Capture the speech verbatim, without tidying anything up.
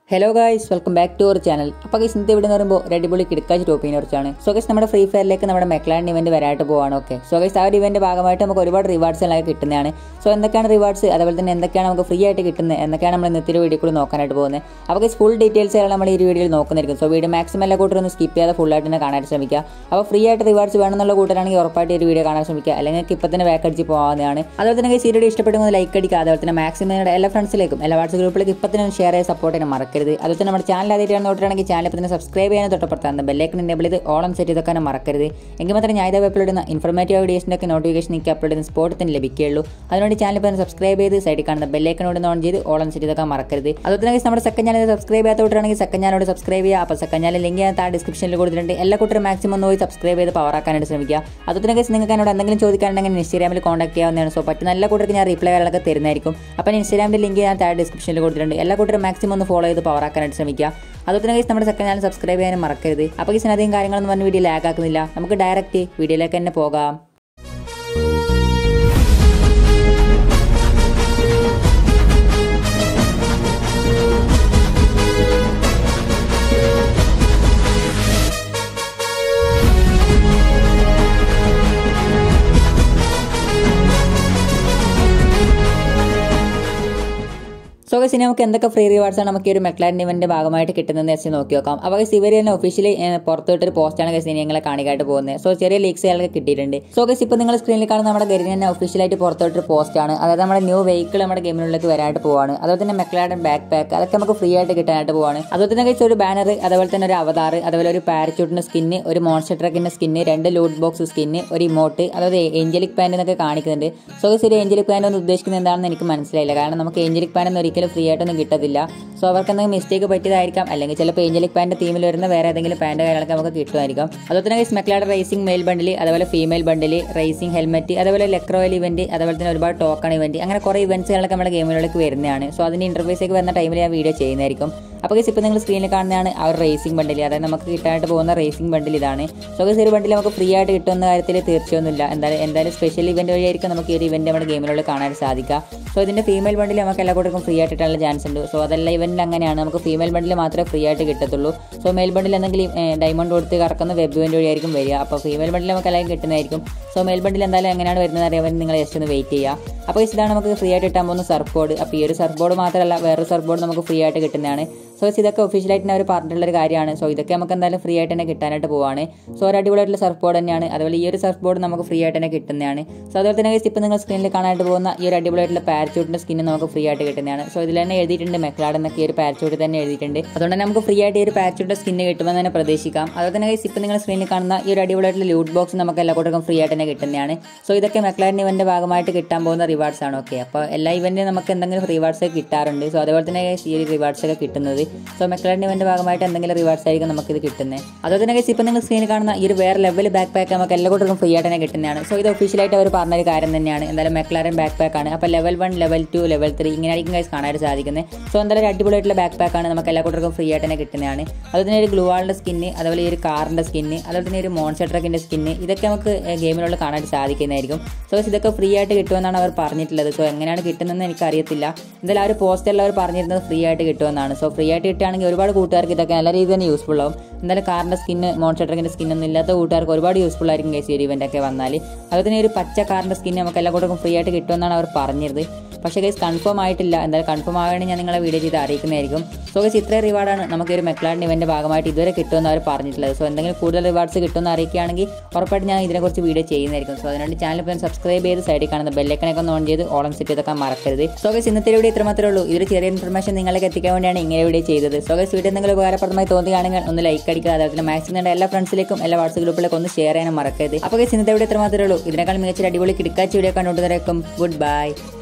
Hello guys, welcome back to our channel. അപ്പോൾ guys ഇന്നത്തെ video എന്ന് പറയുമ്പോൾ റെഡിബുള്ളി കിടക്കാച്ച് ടോപ്പിനെ കുറിച്ചാണ്. സോ ഗൈസ് നമ്മുടെ ഫ്രീ ഫയറിലേക്ക് നമ്മുടെ മെക്ലാരൻ ഇവന്റ് വരാനായിട്ട് പോവാണ്. ഓക്കെ സോ ഗൈസ് ആ ഒരു ഇവന്റ് ഭാഗമായിട്ട് നമുക്ക് ഒരുപാട് റിവാർഡ്സ് എല്ലാം കിട്ടുന്നതാണ്. സോ എന്തൊക്കെയാണ് റിവാർഡ്സ്, അതുപോലെ തന്നെ എന്തൊക്കെയാണ് നമുക്ക് ഫ്രീ ആയിട്ട് കിട്ടുന്നത് എന്നൊക്കെയാണ് നമ്മൾ ഇന്നത്തെ വീഡിയോ കൂടി നോക്കാനായിട്ട് പോകുന്നത്. അപ്പോൾ ഗൈസ് ഫുൾ ഡീറ്റെയിൽസ് എല്ലാം നമ്മൾ ഈ വീഡിയോയിൽ നോക്കുന്നതായിരിക്കും. സോ വീഡിയോ മാക്സിമം എല്ലാ കൂട്ടരൊന്ന് സ്കിപ്പ് ചെയ്യാതെ ഫുൾ ആയിട്ട് തന്നെ കാണാൻ ശ്രമിക്കുക. അപ്പോൾ ഫ്രീ ആയിട്ട് റിവാർഡ്സ് വേണമെന്നുള്ള കൂട്ടരാണെങ്കിൽ ഉറപ്പായിട്ട് ഈ വീഡിയോ കാണാൻ ശ്രമിക്കുക, അല്ലെങ്കിൽ ഇപ്പോൾ തന്നെ ബാക്ക് അടിച്ച് പോകാവുന്നതാണ്. അതുപോലെ തന്നെ ഗൈസ് ഈ വീഡിയോ ഇഷ്ടപ്പെടുമ്പോൾ ലൈക്ക് അടിക്കുക, അതുപോലെ തന്നെ മാക്സിമം നിങ്ങളുടെ എല്ലാ ഫ്രണ്ട്സിലേക്കും എല്ലാ വാട്സ്ആപ്പ് ഗ്രൂപ്പിലേക്ക് ഇപ്പോൾ തന്നെ ഷെയർ ചെയ്ത് സപ്പോർട്ട് ചെയ്യാൻ മറക്കരുത്. അതുപോലെ തന്നെ നമ്മുടെ ചാനൽ ആദ്യമായിട്ടാണ് നോക്കുകയാണെങ്കിൽ ചാനൽ ഇപ്പോൾ തന്നെ സബ്സ്ക്രൈബ് ചെയ്യാൻ തൊട്ടപ്പുറത്താണ് ബെല്ലൈക്കൺ എനേബിൾ ചെയ്ത് ഓളം സെറ്റ് ചെയ്തൊക്കെ മറക്കരുത്. എങ്കിൽ മാത്രമേ ഞാൻ ഇത് അപ്ലോഡ് ചെയ്യുന്ന ഇൻഫോർമേറ്റീവ് വീഡിയോസിൻ്റെ ഒക്കെ നോട്ടിഫിക്കേഷൻ നിങ്ങൾക്ക് അപ്ലോഡ് ചെയ്യുന്ന സ്പോട്ട് തന്നെ ലഭിക്കുകയുള്ളൂ. അതിനുവേണ്ടി ചാനൽ ഇപ്പോൾ തന്നെ സബ്സ്ക്രൈബ് ചെയ്ത് സൈഡിൽ കാണുന്ന ബെല്ലൈക്കനോട് ഓൺ ചെയ്ത് ഓളം സെറ്റ് ചെയ്തൊക്കെ മറക്കരുത്. അതുപോലെ തന്നെ നമ്മുടെ സെക്കൻഡ് ചാനൽ സബ്സ്ക്രൈബ് ചെയ്യാത്തവരാണെങ്കിൽ സെക്കൻഡ് ചാനലോട് സബ്സ്ക്രൈബ് ചെയ്യുക. അപ്പോൾ സെക്കൻഡ് ചാനൽ ലിങ്ക് ഞാൻ താഴെ ഡിസ്ക്രിപ്ഷനിൽ കൊടുത്തിട്ടുണ്ട്. എല്ലാ കൂട്ടരും മാക്സിമം ഒന്ന് പോയി സബ്സ്ക്രൈബ് ചെയ്ത് പവറാക്കാനായിട്ട് ശ്രമിക്കുക. അതുപോലെ തന്നെ നിങ്ങൾക്ക് എന്നോട് എന്തെങ്കിലും ചോദിക്കാനുണ്ടെങ്കിൽ ഇൻസ്റ്റാഗ്രാമിൽ കോൺടാക്ട് ചെയ്യാവുന്നതാണ്. സോ പറ്റുന്ന എല്ലാ കൂട്ടർക്ക് ഞാൻ റിപ്ലൈ കാര്യങ്ങളൊക്കെ തരുന്നതായിരിക്കും. അപ്പോൾ ഇൻസ്റ്റാഗ്രാമിൻ്റെ ലിങ്ക് ഞാൻ താഴെ ഡിസ്ക്രിപ്ഷനിൽ കൊടുത്തിട്ടുണ്ട്. എല്ലാ കൂട്ടരും മാക്സിമം ഒന്ന് ഫോളോ ചെയ്ത് പവറാക്കാനായിട്ട് ശ്രമിക്കുക. അതുപോലെ തന്നെ നമ്മുടെ സെക്കൻഡ് ചാനൽ സബ്സ്ക്രൈബ് ചെയ്യാനും മറക്കരുത്. അപ്പോൾ ഗൈസ് അധികം കാര്യങ്ങളൊന്നും പറഞ്ഞ വീഡിയോ ലാഗ് ആക്കുന്നില്ല, നമുക്ക് ഡയറക്റ്റ് വീഡിയോയിലേക്ക് തന്നെ പോകാം. സോ ഗൈസ് ഇനി നമുക്ക് എന്തൊക്കെ ഫ്രീ റിവാർഡ്സ് ആണ് നമുക്ക് ഈ ഒരു മെക്ലാരൻ ഇവന്റിന്റെ ഭാഗമായിട്ട് കിട്ടുന്നതെന്ന് വെച്ച് നോക്കി നോക്കാം. അപ്പോൾ ഗൈസ് ഇവർ തന്നെ ഒഫീഷ്യലി പുറത്തുവിട്ടൊരു പോസ്റ്റാണ് ഗൈസ് ഇനി ഞങ്ങളെ കാണിക്കായിട്ട് പോകുന്നത്. സോ ചെറിയ ലീക്സ് അയാൾക്ക് കിട്ടിയിട്ടുണ്ട്. സോ ഗൈസ് ഇപ്പോൾ നിങ്ങൾ സ്ക്രീനിൽ കാണുന്ന നമ്മുടെ ഗരിന് തന്നെ ഒഫീഷ്യലായിട്ട് പുറത്തുവിട്ടൊരു പോസ്റ്റാണ്. അതായത് നമ്മുടെ ന്യൂ വെഹിക്കിൾ നമ്മുടെ ഗെയിമിനുള്ളിലേക്ക് വരാനായിട്ട് പോവാണ്. അതുപോലെ തന്നെ മെക്ലാരൻ ബാക്ക് പാക്ക് അതൊക്കെ നമുക്ക് ഫ്രീ ആയിട്ട് കിട്ടാനായിട്ട് പോവാണ്. അതുപോലെ തന്നെ ഗൈസ് ഒരു ബാനർ, അതുപോലെ തന്നെ ഒരു അവതാർ, അതുപോലെ ഒരു പാരച്യൂട്ടിന്റെ സ്കിന്ന്, ഒരു മോൺസ്റ്റർ ട്രക്കിന്റെ സ്കിന്ന്, രണ്ട് ലൂട്ട് ബോക്സ് സ്കിന്ന്, ഒരു ഇമോട്ട്, അതായത് ഏഞ്ചലിക് പാൻറ് എന്നൊക്കെ കാണിക്കുന്നുണ്ട്. സോ ഗൈസ് ഒരു ഏഞ്ചലിക് പാൻറ് ഒന്ന് ഉദ്ദേശിക്കുന്നത് എന്താണെന്ന് എനിക്ക് മനസ്സിലായില്ല, കാരണം നമുക്ക് ഏഞ്ചലിക് പാൻറ് ഒന്നും ഒരിക്കലും ഫ്രീ ആയിട്ടൊന്നും കിട്ടത്തില്ല. സോ അവർക്ക് എന്തെങ്കിലും മിസ്റ്റേക്ക് പറ്റിയതായിരിക്കാം, അല്ലെങ്കിൽ ചിലപ്പോൾ ഏഞ്ചലിക് പാൻറ് തീമിൽ വരുന്ന വേറെ ഏതെങ്കിലും പാൻറ് കാര്യങ്ങളൊക്കെ നമുക്ക് കിട്ടുമായിരിക്കും. അതുപോലെ തന്നെ മെക്ലാരൻ റേസിംഗ് മെയിൽ ബണ്ടിൽ, അതുപോലെ ഫീമെയിൽ ബണ്ടിൽ, റേസിംഗ് ഹെൽമെറ്റ്, അതുപോലെ ലെക്രോയിൽ ഇവന്റ്, അതുപോലെ തന്നെ ഒരുപാട് ടോക്കൺ ഇവന്റ്, അങ്ങനെ കുറേ ഇവന്റ്സുകളൊക്കെ നമ്മുടെ ഗെയിമുകളിലേക്ക് വരുന്നതാണ്. സോ അതിന്റെ ഇന്റർഫേസിലേക്ക് വരുന്ന ടൈമിൽ ഞാൻ വീഡിയോ ചെയ്യുന്നതായിരിക്കും. അപ്പോൾ ഗൈസ് ഇപ്പോൾ നിങ്ങൾ സ്ക്രീനിൽ കാണുന്നതാണ് ആ ഒരു റേസിംഗ് ബണ്ടിൽ, അതായത് നമുക്ക് കിട്ടാനായിട്ട് പോകുന്ന റേസിംഗ് ബണ്ടിൽ ഇതാണ്. സോ ഗൈസ് ഒരു ബണ്ടിൽ നമുക്ക് ഫ്രീ ആയിട്ട് കിട്ടുന്ന കാര്യത്തിൽ തീർച്ചയൊന്നുമില്ല. എന്തായാലും എന്തായാലും സ്പെഷ്യൽ ഇവന്റ് വഴിയായിരിക്കും നമുക്ക് ഈ ഒരു ഇവന്റ് നമ്മുടെ ഗെയിമിലുള്ള കാണാൻ സാധിക്കുക. സോ ഇതിന്റെ ഫീമെയിൽ ബണ്ടിൽ നമുക്ക് എല്ലാ കൂട്ടർക്കും ഫ്രീ ആയിട്ട് കിട്ടാനുള്ള ചാൻസ് ഉണ്ട്. സോ അതെല്ലാം ഇവന്റിൽ അങ്ങനെയാണ്, നമുക്ക് ഫീമെയിൽ ബണ്ടിൽ മാത്രമേ ഫ്രീ ആയിട്ട് കിട്ടത്തുള്ളൂ. സോ മെയിൽ ബണ്ടിൽ എന്തെങ്കിലും ഡയമണ്ട് കൊടുത്ത് കറക്കുന്ന വെബ് ഇവന്റ് വഴിയായിരിക്കും വരിക. അപ്പോൾ ഫീമെയിൽ ബണ്ടിൽ നമുക്ക് എല്ലാം കിട്ടുന്നതായിരിക്കും. സോ മെയിൽ ബണ്ടിൽ എന്തായാലും എങ്ങനെയാണ് വരുന്നത് അറിയാൻ നിങ്ങൾ ജസ്റ്റ് ഒന്ന് വെയിറ്റ് ചെയ്യുക. അപ്പോൾ ഇതാണ് നമുക്ക് ഫ്രീ ആയിട്ട് കിട്ടാൻ പോകുന്ന സർഫ് ബോർഡ്. അപ്പോൾ ഈ ഒരു സർഫ് ബോർഡ് മാത്രമല്ല വേറൊരു സർഫ് ബോർഡ് നമുക്ക് ഫ്രീ ആയിട്ട് കിട്ടുന്നതാണ്. സോ ഇതൊക്കെ ഒഫീഷ്യലായിട്ട് അവർ പറഞ്ഞിട്ടുള്ളൊരു കാര്യമാണ്. സോ ഇതൊക്കെ നമുക്ക് എന്തായാലും ഫ്രീ ആയിട്ട് തന്നെ കിട്ടാനായിട്ട് പോവാണ്. സോ ഒരു അടിപൊളിയായിട്ടുള്ള സർഫ് ബോർഡ് തന്നെയാണ്. അതുപോലെ ഈ ഒരു സർഫ് ബോർഡ് നമുക്ക് ഫ്രീ ആയിട്ട് തന്നെ കിട്ടുന്നതാണ്. സോ അതുപോലെ തന്നെ ഇപ്പോൾ നിങ്ങൾ സ്ക്രീനിൽ കാണാനായിട്ട് പോകുന്ന ഈ ഒരു അടിപൊളിയായിട്ടുള്ള പാരച്യൂട്ടിന്റെ സ്കിന്ന് നമുക്ക് ഫ്രീ ആയിട്ട് കിട്ടുന്നതാണ്. സോ ഇതിൽ തന്നെ എഴുതിയിട്ടുണ്ട് മെക്ലാരൻ എന്നൊക്കെ ഈ ഒരു പാരച്യൂട്ട് തന്നെ എഴുതിയിട്ടുണ്ട്. അതുകൊണ്ട് തന്നെ നമുക്ക് ഫ്രീ ആയിട്ട് ഈ ഒരു പാരച്യൂട്ടിന്റെ സ്കിന്ന് കിട്ടുമെന്ന് തന്നെ പ്രതീക്ഷിക്കാം. അതുപോലെ തന്നെ ഇപ്പോൾ നിങ്ങൾ സ്ക്രീനിൽ കാണുന്ന ഈ ഒരു അടിപൊളിയായിട്ടുള്ള ലൂട്ട് ബോക്സ് നമുക്ക് എല്ലാ കൂട്ടർക്കും ഫ്രീ ആയിട്ട് തന്നെ കിട്ടുന്നതാണ്. സോ ഇതൊക്കെ മെക്ലാരൻ ഇവന്റിന്റെ ഭാഗമായിട്ട് കിട്ടാൻ പോകുന്ന റിവാർഡ്സ് ആണ്. ഓക്കെ അപ്പോൾ എല്ലാ ഇവന്റിനും നമുക്ക് എന്തെങ്കിലും റിവാർഡ്സ് ഒക്കെ കിട്ടാറുണ്ട്. സോ അതുപോലെ തന്നെ ഈ ഒരു റിവാർഡ്സ് ഒക്കെ കിട്ടുന്നത് സോ മെക്ലാരൻ ഇവന്റ് ഭാഗമായിട്ട് എന്തെങ്കിലും റിവാർഡ്സ് ആയിരിക്കും നമുക്ക് ഇത് കിട്ടുന്നത്. അതുപോലെ തന്നെ ഇപ്പോൾ നിങ്ങൾ സ്ക്രീനിൽ കാണുന്ന ഈ ഒരു വേറെ ലെവൽ ബാക്ക് പാക്ക് നമുക്ക് എല്ലാ കൂട്ടർക്കും ഫ്രീ ആയിട്ട് തന്നെ കിട്ടുന്നതാണ്. സോ ഇത് ഒഫീഷ്യലായിട്ട് അവർ പറഞ്ഞൊരു കാര്യം തന്നെയാണ്. എന്തായാലും മെക്ലാരൻ ബാക്ക് പാക്ക് ആണ്. അപ്പോൾ level one, level two, level three ഇങ്ങനെ ആയിരിക്കും ഗൈസ് കാണാനായിട്ട് സാധിക്കുന്നത്. സോ എന്തായാലും ഒരു അടിപൊളിയായിട്ടുള്ള ബാക്ക് പാക്ക് ആണ്, നമുക്ക് എല്ലാ കൂട്ടർക്കും ഫ്രീ ആയിട്ട് തന്നെ കിട്ടുന്നതാണ്. അതുപോലെ തന്നെ ഒരു ഗ്ലൂവാളിന്റെ സ്കിന്ന്, അതുപോലെ ഈ ഒരു കാറിന്റെ സ്കിന്ന്, അതുപോലെ തന്നെ ഒരു മോൺസ്റ്റർ ട്രക്കിന്റെ സ്കിന്ന്, ഇതൊക്കെ നമുക്ക് ഗെയിമിലുള്ള കാണാനായിട്ട് സാധിക്കുന്നതായിരിക്കും. സോ ഇതൊക്കെ ഫ്രീ ആയിട്ട് കിട്ടുമെന്നാണ് അവർ പറഞ്ഞിട്ടുള്ളത്. സോ എങ്ങനെയാണ് കിട്ടുന്നതെന്ന് എനിക്കറിയത്തില്ല. എന്തായാലും ആ ഒരു പോസ്റ്ററിൽ അവർ പറഞ്ഞിരുന്നത് ഫ്രീ ആയിട്ട് കിട്ടുമെന്നാണ്. സോ ഫ്രീ ആയിട്ട് കിട്ടുകയാണെങ്കിൽ ഒരുപാട് കൂട്ടുകാർക്ക് ഇതൊക്കെ നല്ല രീതിയിൽ തന്നെ യൂസ്ഫുൾ ആവും. എന്തായാലും കാറിന്റെ സ്കിന്ന്, മോൺസ്റ്റർ ട്രക്കിന്റെ സ്കിന്നൊന്നും ഇല്ലാത്ത കൂട്ടുകാർക്ക് ഒരുപാട് യൂസ്ഫുൾ ആയിരിക്കും ഗൈസ് ഈ ഒരു ഇവന്റ് ഒക്കെ വന്നാൽ. അതുപോലെ തന്നെ ഒരു പച്ച കാറിന്റെ സ്കിന്ന് നമുക്ക് എല്ലാ കൂട്ടർക്കും ഫ്രീ ആയിട്ട് കിട്ടുമെന്നാണ് അവർ പറഞ്ഞത്. പക്ഷേ ഗൈസ് കൺഫേം ആയിട്ടില്ല. എന്തായാലും കൺഫേം ആവുകയാണെങ്കിൽ ഞാൻ നിങ്ങളെ വീഡിയോ ചെയ്ത് അറിയിക്കുന്നതായിരിക്കും. സോ ഗൈസ് ഇത്രയും റിവാർഡാണ് നമുക്ക് ഒരു മെക്ലാരൻ ഇവന്റ് ഭാഗമായിട്ട് ഇതുവരെ കിട്ടുമെന്ന് അവർ പറഞ്ഞിട്ടുള്ളത്. സോ എന്തെങ്കിലും കൂടുതൽ റിവാർഡ്സ് കിട്ടുമെന്ന് അറിയിക്കുകയാണെങ്കിൽ ഉറപ്പായിട്ട് ഞാൻ ഇതിനെക്കുറിച്ച് വീഡിയോ ചെയ്യുന്നതായിരിക്കും. സോ അതിനുവേണ്ടി ചാനൽ ഇപ്പോൾ സബ്സ്ക്രൈബ് ചെയ്ത് സൈഡിൽ കാണുന്ന ബെല്ലൈക്കനൊക്കെ ഒന്ന് ഓൺ ചെയ്ത് ഓളം സെറ്റ് ചെയ്തൊക്കെ മറക്കരുത്. സോ ഗൈസ് ഇന്നത്തെ വീഡിയോ ഇത്ര മാത്രമേ ഉള്ളൂ. ഇതൊരു ചെറിയ ഇൻഫർമേഷൻ നിങ്ങളിലേക്ക് എത്തിക്കാൻ വേണ്ടിയാണ് ഇങ്ങനെ വീഡിയോ ചെയ്തത്. സോ ഗൈസ് വീഡിയോ എന്തെങ്കിലും ഉപകാരപ്രദമായി തോന്നുകയാണെങ്കിൽ ഒന്ന് ലൈക്ക് അടിക്കുക, അതുപോലെ മാക്സിമം എല്ലാ ഫ്രണ്ട്സിലേക്കും എല്ലാ വാട്സ്ആപ്പ് ഗ്രൂപ്പിലേക്കും ഒന്ന് ഷെയർ ചെയ്യാനും മറക്കരുത്. അപ്പോൾ ഗൈസ് ഇന്നത്തെ വീഡിയോ ഇത്ര മാത്രമേ ഉള്ളൂ. ഇതിനേക്കാൾ മികച്ച അടിപൊളി കിടക്കാച്ച വീഡിയോ കണ്ടുകൊണ്ടിരിക്കും. Good by.